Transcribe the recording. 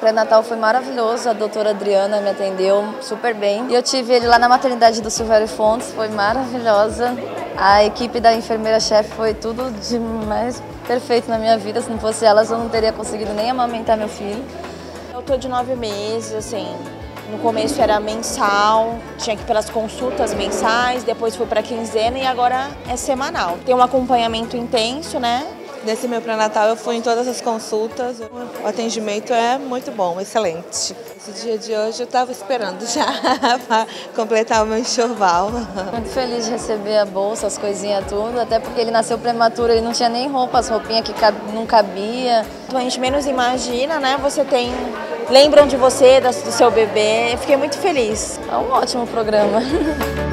pré-natal foi maravilhoso, a doutora Adriana me atendeu super bem. E eu tive ele lá na maternidade do Silvério Fontes, foi maravilhosa. A equipe da enfermeira-chefe foi tudo de mais perfeito na minha vida. Se não fosse elas, eu não teria conseguido nem amamentar meu filho. Eu tô de 9 meses, assim, no começo era mensal, tinha que ir pelas consultas mensais, depois fui para quinzena e agora é semanal. Tem um acompanhamento intenso, né? Nesse meu pré-natal eu fui em todas as consultas, o atendimento é muito bom, excelente. Esse dia de hoje eu estava esperando já para completar o meu enxoval. Muito feliz de receber a bolsa, as tudo, até porque ele nasceu prematuro, ele não tinha nem roupa, as roupinhas que não cabia. A gente menos imagina, né? Lembram de você, do seu bebê, eu fiquei muito feliz. É um ótimo programa.